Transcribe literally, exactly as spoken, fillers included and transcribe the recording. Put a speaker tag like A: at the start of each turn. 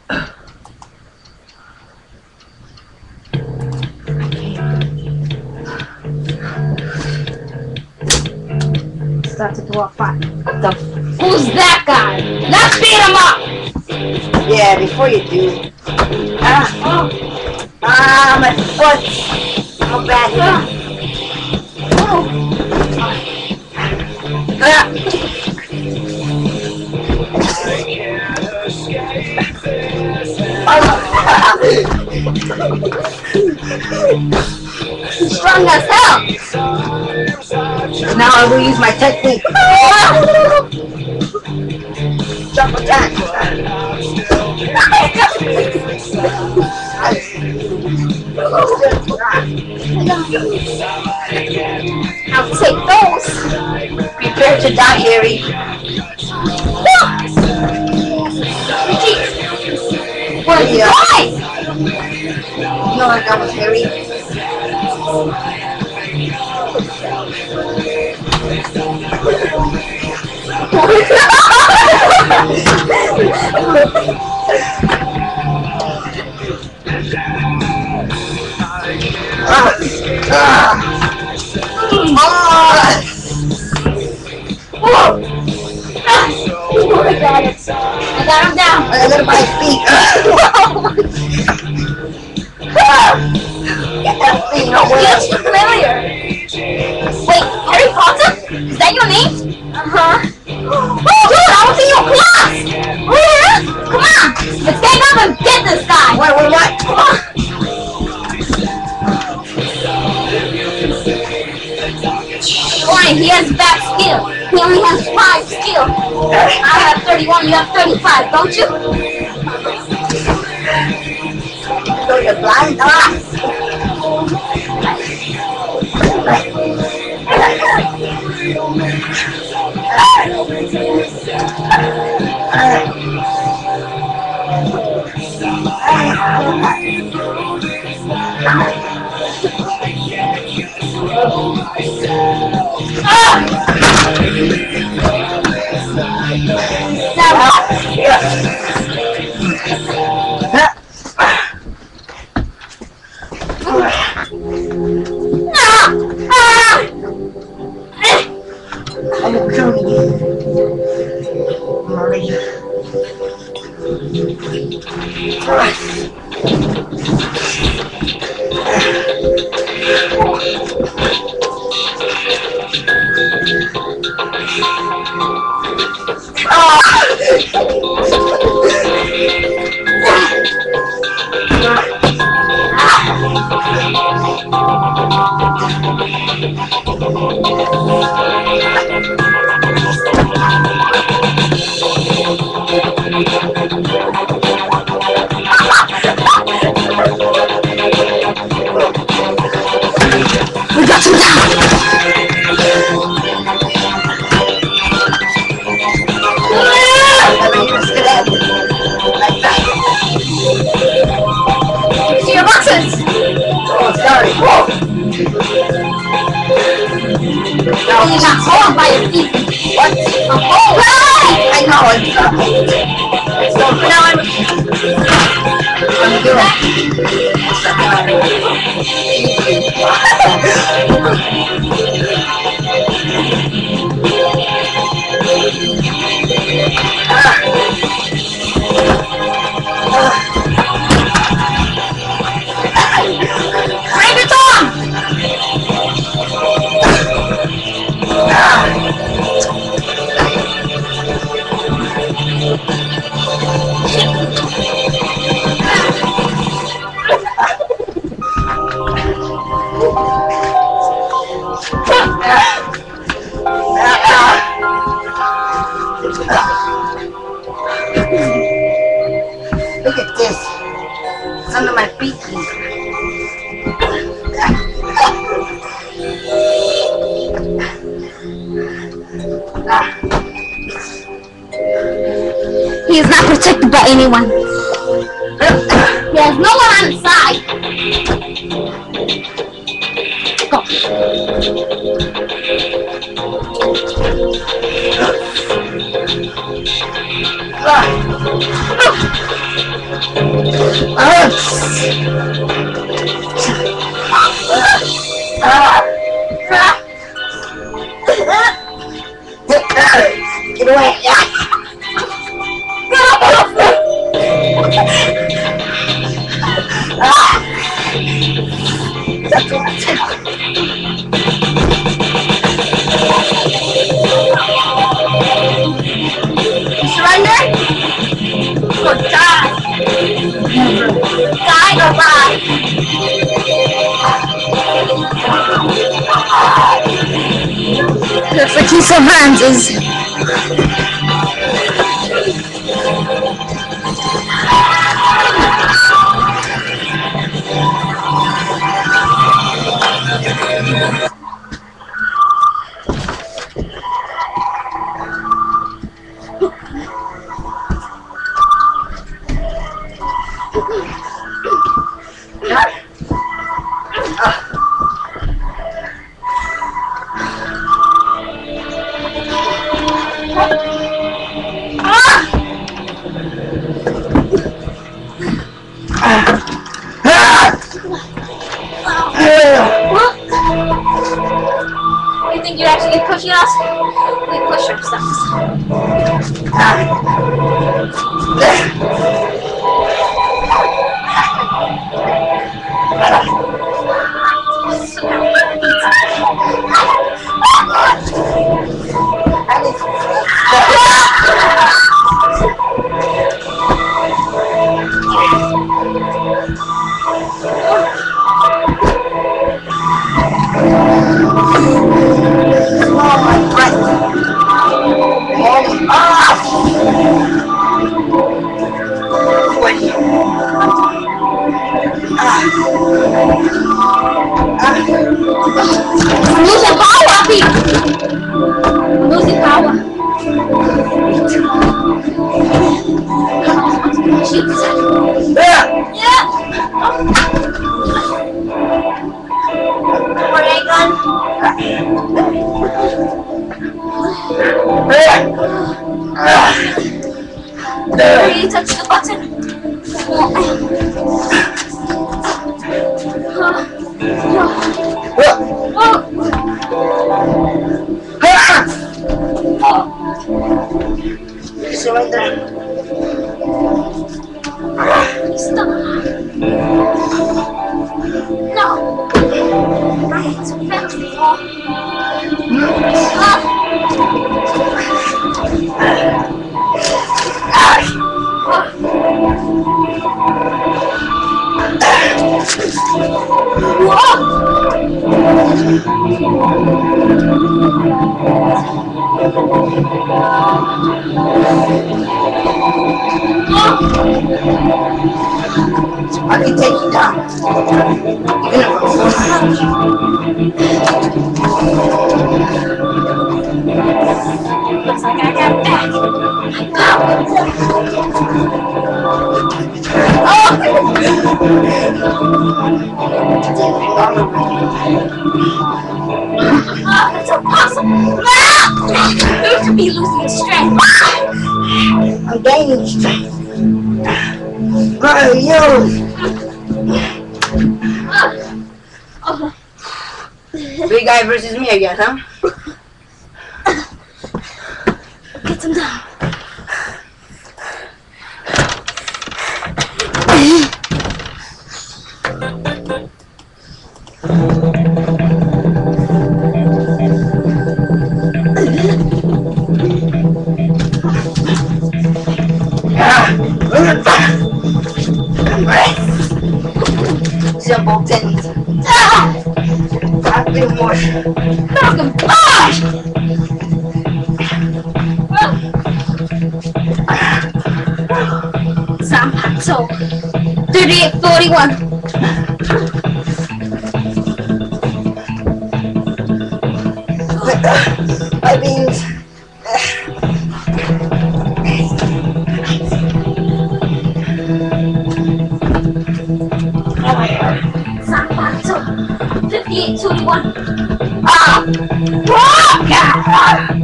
A: Started to walk by. What the? Who's that guy? Let's beat him up!
B: Yeah, before you do. Ah, oh. Ah, my foot. How bad is it?
A: Oh.
B: Ah.
A: Strong as hell!
B: Now I will use my technique. Jump attack.
A: I'll take those.
B: Prepare to die, Harry.
A: What are you doing?
B: No, that was Harry.
A: I got it. I got him down.
B: I got him by his feet. Get that thing away.
A: You look familiar. Wait, Harry Potter? Is that your name? Uh-huh. Oh, dude, I was in your class! Oh, yeah? Come on! Let's gang up and get this guy!
B: What, what, what? Come on.
A: Ryan, he has bad skill. He only has five skill. I have thirty-one, you have thirty-five, don't you?
B: So you're blind? Ah! I'm gonna kill you. Marie.
A: We got him down! See your boxes!
B: Oh, sorry. Whoa.
A: No, you got hold by your feet.
B: What?
A: A hold!
B: I know it's not. So now I'm I'm doing
A: Bring it on!
B: Look at this. It's under my feet.
A: He is not protected by anyone. There's no one on his side. Go.
B: That's what I said.
A: You surrender? Or die? Die or die?
C: Looks like he surrenders.
A: You think you're actually pushing us? We push ourselves. I'm losing power, people. I'm losing power. Jesus. Yeah. Where are you going? Where you touch the button?
B: Surrender.
A: Stop. No. My hands are very long.
B: I can take you down.
A: Looks like I got back. Oh! Oh, that's impossible. You should be losing your strength.
B: I'm gaining strength. Bro, yo! Big guy versus me, I guess, huh?
A: Get them down.
B: Simpletons. I've been more.
A: Malcolm, gosh! Sampato. thirty-eight forty-one.
B: My beans.
A: Sampato. fifty-eight twenty-one.
B: Ah!